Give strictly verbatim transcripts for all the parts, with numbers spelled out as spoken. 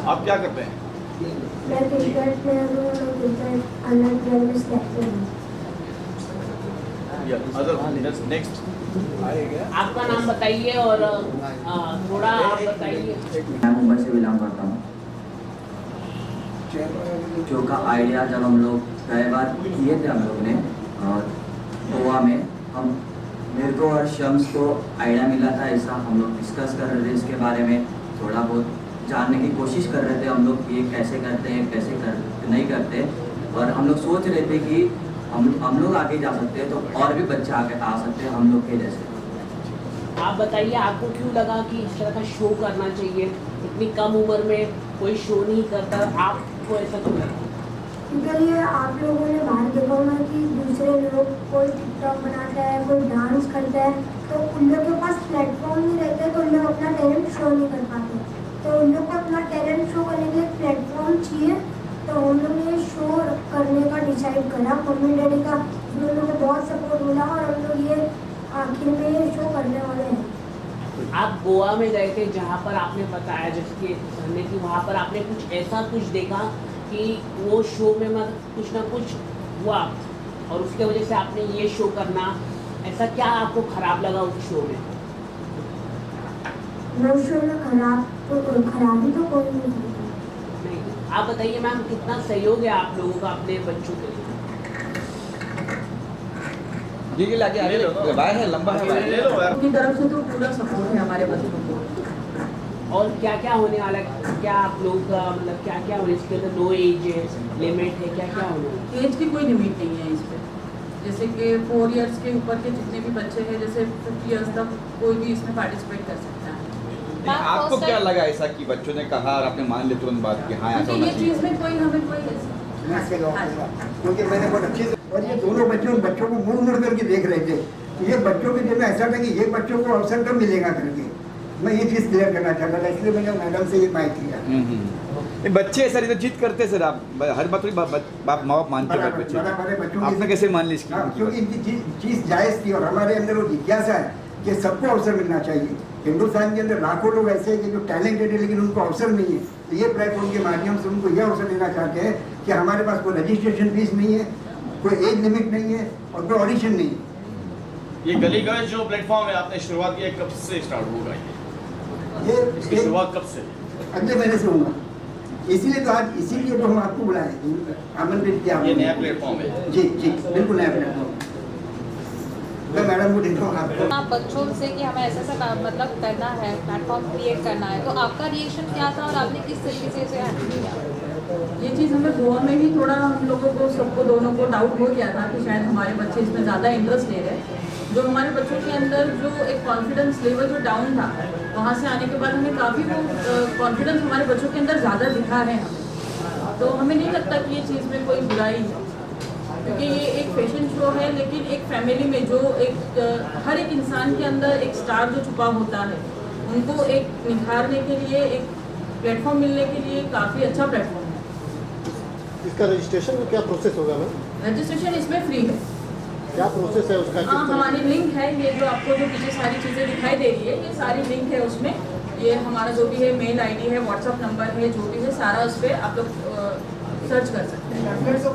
आप क्या करते हैं? मैं क्रिकेट प्लेयर हूँ, मैं क्रिकेट अंडर ट्वेल्व में सेलेक्टेड हूँ। नेक्स्ट आपका नाम बताइए और आ, थोड़ा आप बताइए। मैं मुंबई से बिलोंग करता हूँ। शो का आइडिया जब हम लोग पहली बार किए थे हम लोग ने गोवा में, हम मेरे को और शम्स को आइडिया मिला था ऐसा, हम लोग डिस्कस कर रहे थे इसके बारे में, थोड़ा बहुत जानने की कोशिश कर रहे थे हम लोग ये कैसे करते हैं कैसे कर नहीं करते, और हम लोग सोच रहे थे कि हम हम लोग आगे जा सकते हैं तो और भी बच्चे आगे आ सकते हैं हम लोग के जैसे। आप बताइए आपको क्यों लगा कि इस तरह का शो करना चाहिए? इतनी कम उम्र में कोई शो नहीं करता, आपको ऐसा क्यों लगा? क्योंकि ये आप लोगों ने बाहर देखा होगा कि दूसरे लोग कोई टिकटॉक बनाता है, कोई डांस करता है, तो उन लोग के पास प्लेटफॉर्म नहीं रहता है, तो उन लोग अपना टैलेंट शो नहीं कर पाते। तो उन लोग को अपना टैलेंट शो करने के लिए प्लेटफॉर्म चाहिए, तो उन लोग ने शो करने का डिसाइड करा। मम्मी डैडी का उन लोगों को बहुत सपोर्ट मिला और हम लोग ये आखिर में ये शो करने वाले हैं। आप गोवा में गए थे जहाँ पर आपने बताया जिसके कि वहाँ पर आपने कुछ ऐसा कुछ देखा कि वो शो में मतलब कुछ ना कुछ हुआ और उसके वजह से आपने ये शो करना, ऐसा क्या आपको खराब लगा उस शो में? वो शो में खराब तो खराबी तो कोई नहीं थी। नहीं, आप बताइए मैम कितना सहयोग है आप लोगों का अपने बच्चों के लिए? जी जी लाके आगे लो, बाय है लंबा है, ले लो यार। उनकी तरफ से तो पूरा सपोर्ट है हमारे बच्चों को। और क्या क्या होने वाला है, क्या आप लोग का मतलब क्या क्या होने, इसके अंदर नो एज लिमिट है, क्या क्या होने वाला है? एज की कोई लिमिट नहीं है इस पर, जैसे कि फोर इयर्स के ऊपर के जितने भी बच्चे हैं, जैसे फिफ्टी इयर्स तक कोई भी इसमें पार्टिसिपेट कर सकता है। आपको क्या लगा ऐसा कि बच्चों ने कहा और आपने मान लिया तुरंत बात कि हाँ ऐसा होना ये चाहिए? चीज़ में कोई हमें कोई क्योंकि मैंने बहुत अच्छे से, और ये दोनों बच्चों बच्चों को मुड़ मुड़ करके देख रहे थे, ये बच्चों के दिल में ऐसा था कि ये बच्चों को अवसर कब मिलेगा करके, मैं ये चीज़ क्लियर करना चाहता था, इसलिए मैंने मैडम से ये बात किया। ये बच्चे सर ये तो जिद करते सर, आप हर बात बाप माँ बाप मानते हैं बच्चे, आपने कैसे मान ली इसकी? क्योंकि इनकी चीज़ जायज़ थी और हमारे अंदर वो जिज्ञासा है कि सबको अवसर मिलना चाहिए। हिंदुस्तान के अंदर लाखों लोग ऐसे हैं कि जो टैलेंटेड है लेकिन उनको अवसर नहीं है, तो ये प्लेटफॉर्म के माध्यम से उनको यह अवसर देना चाहते हैं कि हमारे पास कोई रजिस्ट्रेशन फीस नहीं है, कोई एज लिमिट नहीं है और कोई ऑडिशन नहीं है। ये गली गली जो प्लेटफॉर्म है आपने शुरुआत की कब से स्टार्ट होगा? ये इसकी शुरुआत कब से? अगले महीने से होगा, इसीलिए तो आज इसीलिए तो हम आपको बुलाए, आमंत्रित किया। ये नया प्लेटफॉर्म है? जी जी बिल्कुल नया प्लेटफॉर्म। मैं मैडम को देखता हूँ आपको आप बच्चों से कि हमें ऐसा ऐसा मतलब करना है, प्लेटफॉर्म क्रिएट करना है, तो आपका रिएक्शन क्या था और आपने किस तरीके से इसे हैंडल किया? ये चीज़ हमें गोवा में ही थोड़ा हम लोगों को सबको दोनों को डाउट हो गया था कि शायद हमारे बच्चे इसमें ज़्यादा इंटरेस्ट ले रहे हैं। जो हमारे बच्चों के अंदर जो एक कॉन्फिडेंस लेवल जो डाउन था, वहाँ से आने के बाद हमें काफ़ी वो कॉन्फिडेंस हमारे बच्चों के अंदर ज़्यादा दिखा है हमें। तो हमें नहीं लगता कि ये चीज़ में कोई बुराई है, क्योंकि ये एक फैशन शो है, लेकिन एक फैमिली में जो एक हर एक इंसान के अंदर एक स्टार जो छुपा होता है, उनको एक निखारने के लिए, एक प्लेटफॉर्म मिलने के लिए काफ़ी अच्छा प्लेटफॉर्म है। इसका रजिस्ट्रेशन में क्या प्रोसेस होगा मैम? रजिस्ट्रेशन इसमें फ्री है। क्या प्रोसेस है उसका? हाँ, हमारी लिंक है, ये जो आपको जो पीछे सारी चीज़ें दिखाई दे रही है, ये सारी लिंक है उसमें। ये हमारा जो भी है मेल आईडी है, व्हाट्सअप नंबर है, जो भी है सारा उस पर आप लोग सर्च कर सकते हैं।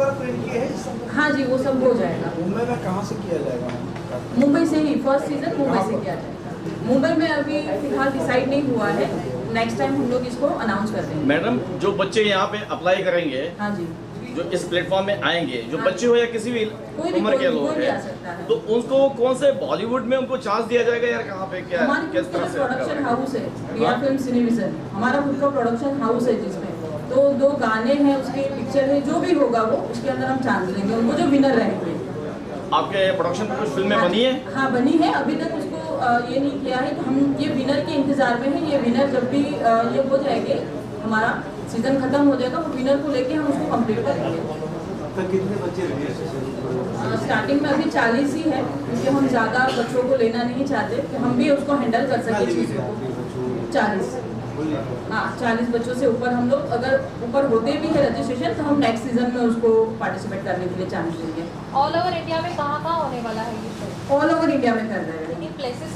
हाँ जी, वो सब हो जाएगा। मुंबई में कहाँ से किया जाएगा? मुंबई से ही, फर्स्ट सीजन मुंबई से किया जाएगा। मुंबई में अभी फिलहाल डिसाइड नहीं हुआ है, नेक्स्ट टाइम हम लोग इसको अनाउंस कर देंगे। मैडम जो बच्चे यहाँ पे अप्लाई करेंगे, हाँ जी, जो इस प्लेटफॉर्म में आएंगे, जो हाँ, बच्चे हो या किसी भी उम्र के लोग हैं, तो उनको कौन से बॉलीवुड में उनको चांस दिया जाएगा या कहाँ पे क्या किस तरह से? प्रोडक्शन हाउस है रिया फिल्म सिनेविजन, हमारा खुद का प्रोडक्शन हाउस है, जिसमें तो दो गाने हैं, उसके पिक्चर है, जो भी होगा वो उसके अंदर हम चांस देंगे उनको जो विनर रहेंगे। आपके प्रोडक्शन में कुछ फिल्में बनी है? हाँ बनी है, अभी तक उसको ये नहीं किया है, तो हम ये विनर के इंतजार में है। ये विनर जब भी ये हो जाएंगे, हमारा सीजन खत्म हो जाएगा, वो विनर को लेके हम उसको कंप्लीट करेंगे। तो कितने बच्चे रहेंगे? स्टार्टिंग में अभी चालीस ही है, क्योंकि हम ज़्यादा बच्चों को लेना नहीं चाहते कि हम भी उसको हैंडल कर सके चीज़ों को। चालीस, हाँ चालीस बच्चों से ऊपर हम लोग अगर ऊपर होते भी है रजिस्ट्रेशन, तो हम नेक्स्ट सीजन में उसको पार्टिसिपेट करने के लिए चांस देंगे। ऑल ओवर इंडिया में कहाँ कहाँ होने वाला है ये शो? ऑल ओवर इंडिया में कर रहे हैं। लेकिन प्लेसेस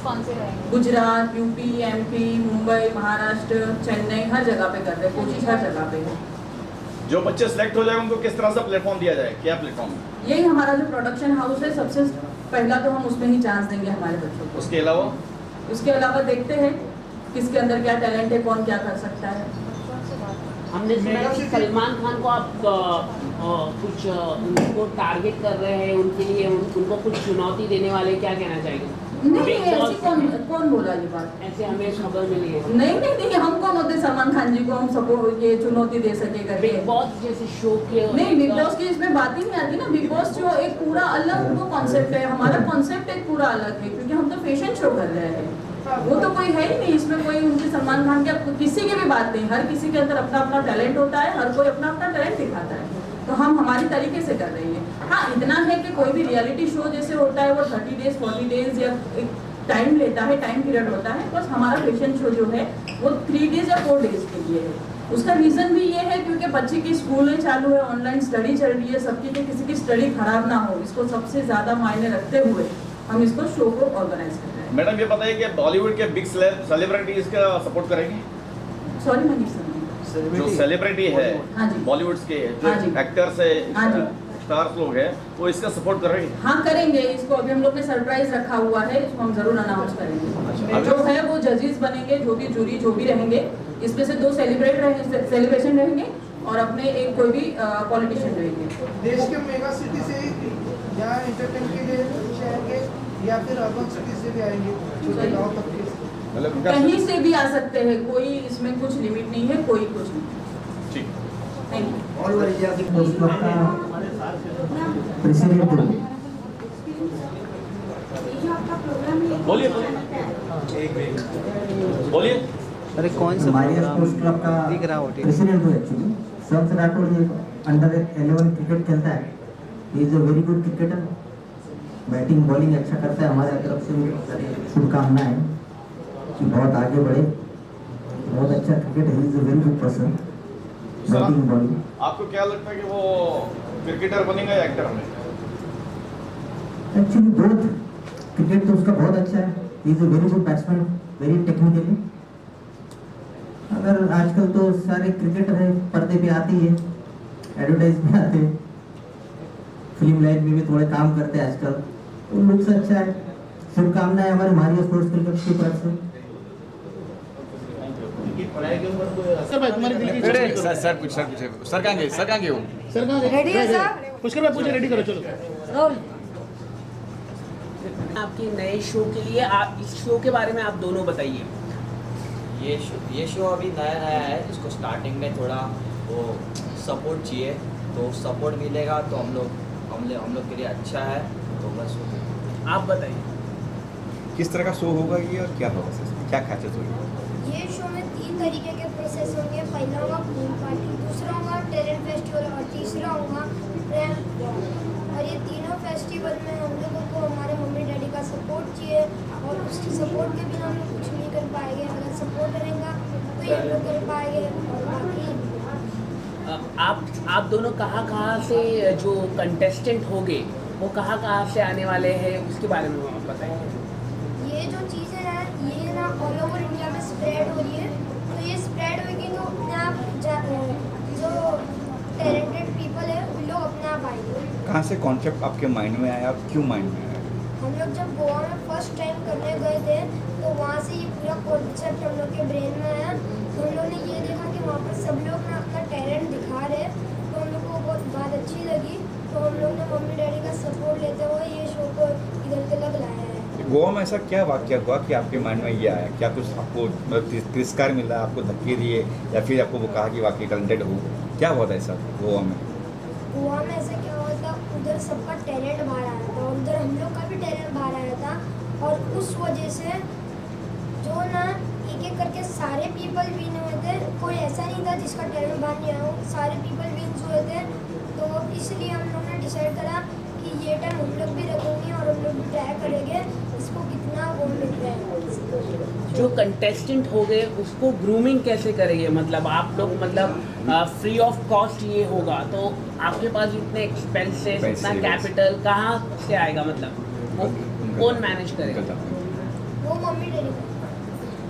कौन से रहेंगे? गुजरात, यूपी, एमपी, मुंबई, महाराष्ट्र, चेन्नई, हर जगह पे कर रहे हैं, कोशिश हर जगह पे है। जो बच्चे सिलेक्ट हो जाए उनको किस तरह से प्लेटफॉर्म दिया जाए, क्या प्लेटफॉर्म? यही हमारा जो प्रोडक्शन हाउस है, सबसे पहला तो हम उसमें ही चांस देंगे हमारे बच्चों को। उसके अलावा उसके अलावा देखते हैं किसके अंदर क्या टैलेंट है, कौन क्या कर सकता है। हमने सुना है कि सलमान खान को आप आ, आ, कुछ आ, उनको टारगेट कर रहे हैं, उनके लिए उन, उनको कुछ चुनौती देने वाले, क्या कहना चाहेंगे? नहीं, ऐसी कौन कौन बोला ये बात? ऐसे हमें खबर मिली है। नहीं नहीं नहीं, हम कौन होते सलमान खान जी को हम सबको ये चुनौती दे सके करके? बिग बॉस जैसे शो के नहीं, बिग बॉस की इसमें बात ही नहीं आती ना। बिग बॉस जो एक पूरा अलग उनको कॉन्सेप्ट है, हमारा कॉन्सेप्ट एक पूरा अलग है, क्योंकि हम तो फैशन शो कर रहे हैं। वो तो कोई है ही नहीं इसमें, कोई उनके सलमान खान के किसी की भी बात नहीं। हर किसी के अंदर अपना अपना टैलेंट होता है, हर कोई अपना अपना टैलेंट दिखाता है, तो हम हमारी तरीके से कर रही है। हाँ, इतना है कि कोई भी रियलिटी शो जैसे होता है वो थर्टी डेज फोर्टी डेज या एक टाइम लेता है, टाइम पीरियड होता है। बस हमारा फैशन शो जो है वो थ्री डेज या फोर डेज के लिए है। उसका रीज़न भी ये है क्योंकि बच्चे की स्कूलें चालू है, ऑनलाइन स्टडी चल रही है सबकी, कि किसी की स्टडी खराब ना हो, इसको सबसे ज़्यादा मायने रखते हुए हम इसको शो को ऑर्गेनाइज कर रहे हैं। मैडम ये बताइए कि बॉलीवुड के बिग सेलिब्रिटीज का सपोर्ट करेंगे? सॉरी मैं नहीं समझी। जो सेलिब्रिटी है हाँ जी, बॉलीवुड के, जो हाँ जी, एक्टर्स है, हाँ जी, स्टार्स लोग हैं, वो इसका सपोर्ट कर रहे हैं? हाँ करेंगे। इसको अभी हम लोग ने सरप्राइज रखा हुआ है, इसको हम जरूर अनाउंस करेंगे। अच्छा। जो है वो जजेस बनेंगे, जो भी जूरी जो भी रहेंगे, इसमें से दो सेलिब्रेट रहेंगे, सेलिब्रेशन रहेंगे और अपने एक कोई भी पॉलिटिशियन रहेंगे। देश के मेगा सिटी से यहाँ एंटरटेन के लिए शहर के या फिर अर्बन सिटी से भी आएंगे, छोटे गाँव तक के? मतलब कहीं से भी आ सकते हैं, कोई इसमें कुछ लिमिट नहीं है, कोई कुछ नहीं। ठीक, thank you. All over India के उस वक्त का प्रेसिडेंट बोलिए बोलिए। अरे कौन सा हमारे स्पोर्ट्स क्लब का दिख रहा हो प्रेसिडेंट हूँ एक्चुअली। शम्स राठौड़ ये अंडर इलेवन क्रिकेट खेलता है, he is a very good cricketer, batting bowling अच्छा करता है। हमारे तरफ से शुभकामनाएं कि बहुत आगे बढ़े, बहुत अच्छा क्रिकेट है, he is a very good person, batting bowling. आपको क्या लगता है कि वो क्रिकेटर बनेगा या एक्टर बनेगा? एक्चुअली बोथ, क्रिकेट तो उसका बहुत अच्छा है, he is a very good batsman, very technically. अगर आजकल तो सारे क्रिकेटर हैं पर्दे पे आते ही है, एडवर्टाइज में आते हैं, फिल्म लाइन में भी थोड़े काम करते हैं आजकल, तो लुक से अच्छा है। शुभकामनाएं हमारे मारिया स्पोर्ट्स क्लब की तरफ से। सर भाई तुम्हारी दिल की इच्छा पूरी करो। सर सर कुछ सर कुछ सर कहाँ गए सर कहाँ गए हो? सर कहाँ गए? रेडी है सर? पुष्कर भाई पूछे रेडी करो, चलो। रोल। आपके नए शो के लिए आप इस शो के बारे में आप दोनों बताइए। ये शो ये शो अभी नया नया है, इसको स्टार्टिंग में थोड़ा वो सपोर्ट चाहिए, तो सपोर्ट मिलेगा तो हम लोग हम लोग हम लोग के लिए अच्छा है, तो बस आप बताइए किस तरह का शो होगा ये और क्या होगा सर, क्या खासियत होगी? ये शो में तीन तरीके के प्रोसेस होंगे। पहला होगा पूल पार्टी, दूसरा होगा टैलेंट फेस्टिवल और तीसरा होगा रैंप वॉक। और ये तीनों फेस्टिवल में हम लोगों को हमारे मम्मी डैडी का सपोर्ट चाहिए, और उसकी सपोर्ट के बिना हम लोग कुछ नहीं कर पाएंगे। अगर सपोर्ट रहेगा तो ये हम लोग कर पाएंगे। और बाकी आप आप दोनों कहाँ कहाँ से जो कंटेस्टेंट होंगे वो कहाँ कहाँ से आने वाले हैं, उसके बारे में आप बताइए। ये जो चीज़ें हैं ये ना ऑल ओवर इंडिया में स्प्रेड हो रही है, तो ये स्प्रेड होगी तो अपने आप जो टैलेंटेड पीपल है उन लोग अपने आप आएंगे। कहाँ से कॉन्सेप्ट आपके माइंड में आया, क्यों माइंड में आया? हम लोग जब गोवा में फर्स्ट टाइम करने गए थे तो वहाँ से ये पूरा कॉन्सेप्ट हम लोग के ब्रेन में आया। तो हम लोग ने ये देखा कि वहाँ पर सब लोग ना अपना टैलेंट दिखा रहे हैं, तो हम लोग को बहुत बात अच्छी लगी। तो हम लोग ने मम्मी डैडी का सपोर्ट लेते हुए ये शो को इधर तक लाया है। गोवा में ऐसा क्या वाक्य हुआ कि आपके माइंड में ये आया? क्या कुछ आपको मतलब तिरस्कार मिला, आपको धक्के दिए, या फिर आपको वो कहा कि वाकई टैलेंटेड हो? क्या हुआ था ऐसा गोवा में? गोवा में ऐसा क्या हुआ था, उधर सबका टैलेंट बाहर आया था और उधर हम लोग का भी टैलेंट बाहर आया था। और उस वजह से जो ना एक एक करके सारे पीपल विन हुए थे। कोई ऐसा नहीं था जिसका टैलेंट बाहर नहीं आया, सारे पीपल विन हुए थे। तो इसलिए हम लोग ने डिसाइड करा कि ये टाइम हम लोग भी रखेंगे और हम लोग भी ट्राई करेंगे इसको कितना वो मिल रहा है। जो कंटेस्टेंट हो गए उसको ग्रूमिंग कैसे करेंगे? मतलब आप लोग मतलब फ्री ऑफ कॉस्ट ये होगा, तो आपके पास इतने एक्सपेंसेस, इतना कैपिटल कहाँ से आएगा? मतलब वो कौन मैनेज करेगा? वो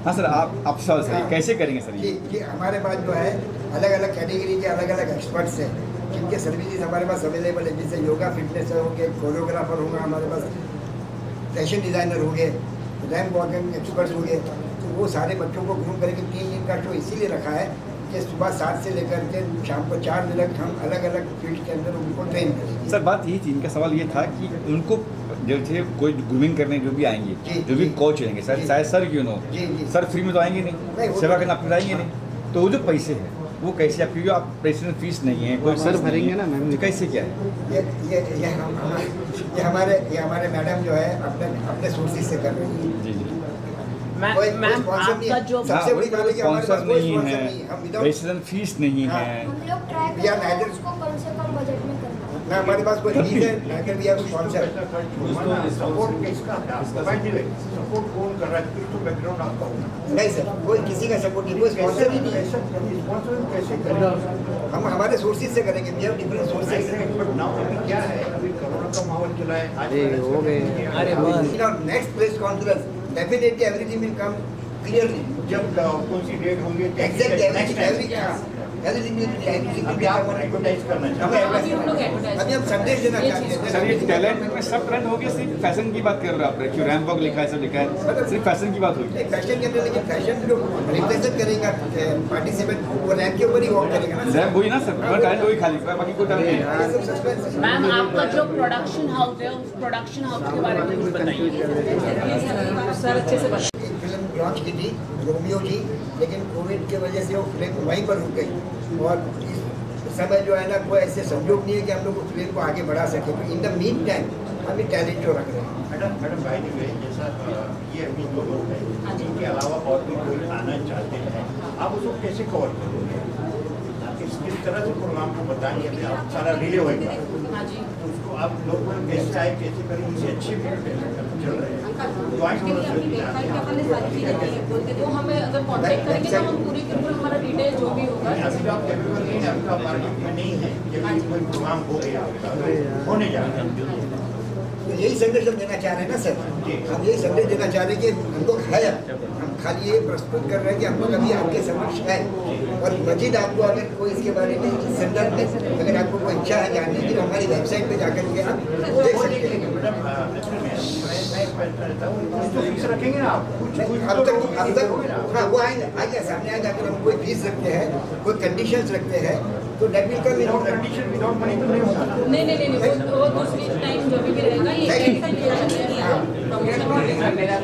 हाँ सर, आप आप सर सर हाँ। कैसे करेंगे सर जी ये? जी हमारे पास जो है अलग अलग कैटेगरी के अलग अलग एक्सपर्ट्स हैं जिनके सर्विसेज हमारे पास अवेलेबल है। जैसे योगा फिटनेस हो गए, कोरियोग्राफर होगा हमारे पास, फैशन डिज़ाइनर हो गए, रैंप वॉकिंग एक्सपर्ट्स हो गए। तो वो सारे बच्चों को ग्रूम करके तीन दिन का शो इसीलिए रखा है कि सुबह सात से लेकर के शाम को चार बजे तक हम अलग अलग फील्ड के अंदर उनको ट्रेन करेंगे। सर बात यही थी, इनका सवाल ये था कि उनको जैसे कोई ग्रूमिंग करने जो भी आएंगे, जी, जो भी जी। कोच रहेंगे सर, जी। चाहे सर क्यों ना हो, जी, जी। सर फ्री में तो आएंगे नहीं, नहीं, वो सेवा तो- करना आप आएंगे नहीं, तो वो जो पैसे हैं वो कैसे आप, क्योंकि आप प्रेसिडेंट फीस नहीं है, कोई सर फीस नहीं भरेंगे है, ना मैम। तो कैसे क्या है? ये ये ये हम हमारे ये हमारे ये हमारे मैडम जो है अपने अपने सोर्सेज से कर रही है। जी जी मैम कोई- कोई मैम sponsor नहीं आपका है। जो सबसे बड़ी बात है कि हमारे स्पॉन्सर पास कोई नहीं sponsor है, नहीं है। हम without- प्रेसिडेंट फीस नहीं हाँ। है। हम लोग ट्राई या करते हैं neither- उसको कम से कम बजट में करना। ना हमारे पास कोई फीस है ना कि भी स्पॉन्सर। सपोर्ट किसका सपोर्ट कौन कर रहा है, फिर तो बैकग्राउंड आपका होना। नहीं सर, कोई किसी का सपोर्ट नहीं, कोई स्पॉन्सर ही नहीं है। स्पॉन्सर कैसे करें? हम हमारे सोर्सेज से करेंगे, we have different sources. But now अभी क्या है, अभी कोरोना का माहौल चला है, आज हो गए। अरे बस in our next press conference definitely everything will come clearly. जब कौन सी डेट होंगी, exactly next every everything will be everything अभी आप एडवर्टाइज करना चाहते हैं। अभी हम लोग एडवर्टाइज अभी हम संदेश देना चाहते हैं। सर ये टैलेंट में सब ट्रेंड हो गया, सिर्फ फैशन की बात कर रहे हो आप, क्यों रैंप वॉक लिखा है, सब लिखा है, सिर्फ फैशन की बात होगी। एक फैशन के अंदर, लेकिन फैशन जो रिप्रेजेंट करेगा पार्टिसिपेंट वो रैंप के ऊपर ही वॉक करेगा ना। रैंप वही ना सर, टैलेंट वही खाली, बाकी कोई टैलेंट नहीं है। ये सब सस्पेंस है। मैम आपका जो प्रोडक्शन हाउस है उस प्रोडक्शन हाउस के बारे में कुछ बताइए। सर अच्छे से बता। एक फिल्म लॉन्च की थी रोमियो जी, लेकिन कोविड की वजह से वो फिल्म वहीं पर रुक गई और इस समय जो है ना कोई ऐसे संयोग नहीं है कि हम लोग उस फिल्म को आगे बढ़ा सके। इन द मीन टाइम हम एक टैलेंट शो रख रहे हैं। मैडम मैडम भाई ने जैसा ये अभी दो लोग हैं, इनके अलावा और भी कोई आना चाहते हैं, आप उसको कैसे कवर करोगे? किस किस तरह से प्रोग्राम को बताएंगे, अभी आप सारा रिले होगा, हाँ जी। उसको आप लोग कैसे आए, कैसे करें, उनसे अच्छे भी चल रहे हैं। तो हमें अगर कांटेक्ट करेंगे तो हम पूरी की पूरी हमारा डिटेल जो भी होगा। अभी तो आप कैपेबल नहीं है, आपका मार्केट में नहीं है, जब कोई प्रोग्राम हो गया होने जा रहा है। तो यही संदेश हम देना चाह रहे हैं ना सर, हम यही संदेश देना चाह रहे हैं कि हम लोग है, हम खाली ये प्रस्तुत कर रहे हैं कि हम लोग अभी आपके समक्ष है। और मजीद आपको अगर कोई इसके बारे में इस संदर्भ में अगर आपको कोई इच्छा है जानने की तो हमारी वेबसाइट पे जाकर के आप देख सकते हैं। तो फीस रखेंगे ना आप, कुछ कुछ अब तो तक अब तक हाँ वो आएगा आएगा सामने आएगा। अगर हम कोई फीस रखते हैं, कोई कंडीशंस रखते हैं तो date will come without condition without money तो नहीं होता ना। नहीं नहीं नहीं नहीं, वो वो दूसरी टाइम जो भी रहेगा ये एक मेरा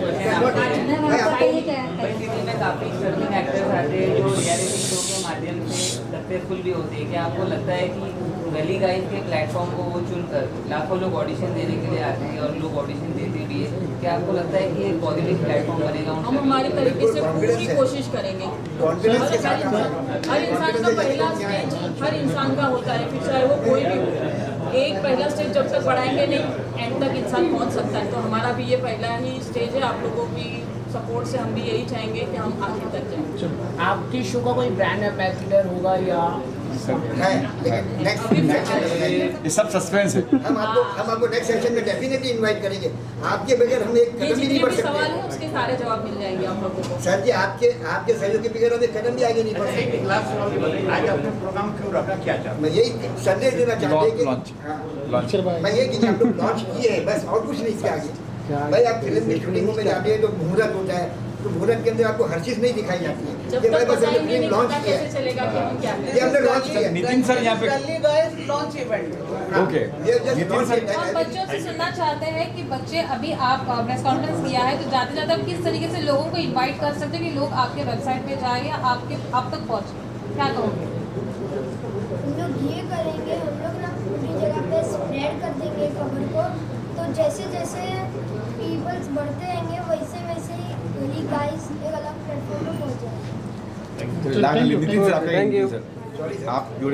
क्वेश्चन में काफ़ी सर्विंग एक्टर्स आते हैं जो रियलिटी शो के माध्यम से सक्सेसफुल भी होते हैं। क्या आपको लगता है कि गली गाइस के प्लेटफॉर्म को वो चुनकर लाखों लोग ऑडिशन देने के लिए आते हैं और लोग ऑडिशन देते भी है, क्या आपको लगता है कि एक पॉजिटिव प्लेटफॉर्म बनेगा? हम हमारे तरीके से पूरी कोशिश करेंगे। कॉन्फिडेंस के साथ हर इंसान का पहला स्टेज हर इंसान का होता है, फिर चाहे वो कोई भी हो। एक पहला स्टेज जब तक बढ़ाएंगे नहीं एंड तक इंसान पहुंच सकता है। तो हमारा भी ये पहला ही स्टेज है। आप लोगों की सपोर्ट से हम भी यही चाहेंगे कि हम आगे तक जाएं। आपकी शो का कोई ब्रांड एम्बेसडर होगा या है, लेकिन नेक्स्ट ये सब सस्पेंस है। हम आपको हम आपको नेक्स्ट सेशन में डेफिनेटली इनवाइट करेंगे। आपके बगैर हम एक ये कदम भी जितने नहीं बढ़ भी सवाल सकते। हैं उसके सारे जवाब मिल जाएंगे आप लोगों को। सर जी आपके आपके सहयोग के बगैर हम एक कदम भी आगे नहीं बढ़ एक सकते। लास्ट सवाल ये बताइए, आज आपने प्रोग्राम क्यों रखा, क्या चाहते मैं यही संदेश देना चाहते हैं लॉन्च कि हाँ, लॉन्च मैं ये कि हम लोग लॉन्च किए हैं बस, और कुछ नहीं इसके आगे। भाई आप फिल्म की शूटिंगों में जाते हैं तो मुहूर्त होता है, तो मुहूर्त के अंदर आपको हर चीज नहीं दिखाई जाती है। जब ये तक भाई बस हमने बताएंगे फिल्म नहीं लॉन्च पता किया कैसे है, चलेगा कि हम क्या ये हमने लॉन्च किया है। नितिन सर यहाँ पे लॉन्च इवेंट ओके, ये just नितिन launch सर है। हम बच्चों से सुनना चाहते हैं कि बच्चे अभी आप प्रेस कॉन्फ्रेंस किया है तो जाते जाते आप किस तरीके से लोगों को इनवाइट कर सकते हैं कि लोग आपके वेबसाइट पे जाए या आपके आप तक पहुँचे, क्या कहोगे? हम लोग ये करेंगे, हम लोग ना पूरी जगह पे स्प्रेड कर देंगे खबर को। तो जैसे जैसे पीपल्स बढ़ते रहेंगे वैसे वैसे ही गली गाइस एक अलग प्लेटफॉर्म पे पहुंच जाएंगे। नितिन सर आपका Thank you. सर आप जुड़े